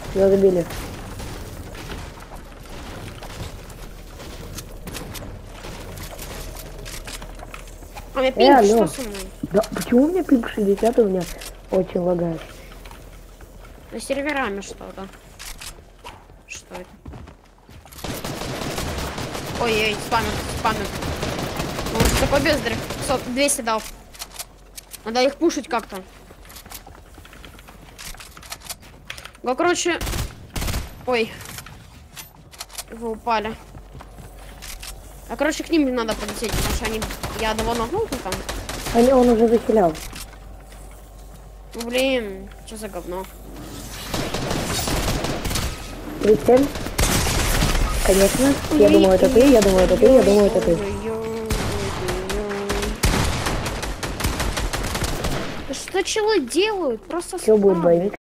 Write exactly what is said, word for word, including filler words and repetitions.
Его забили. А у меня Э, пинг, алло. что со мной? Да, почему у меня пинг шестьдесят, и у меня очень лагает? На серверами что-то. Что это? Ой-ой, спамят, спамят. Ну, такой бездарь. двести дал. Надо их пушить как-то. Ну, короче... Ой. Вы упали. А, короче, к ним не надо полететь, потому что они... Я одного нагнул там. А не, он уже заселял. Ну, блин, что за говно? тридцать семь. Конечно. Я думаю, это ты, я думаю, это ты, я думаю, это ты. Что челы делают? Просто Все будет спам. боевик.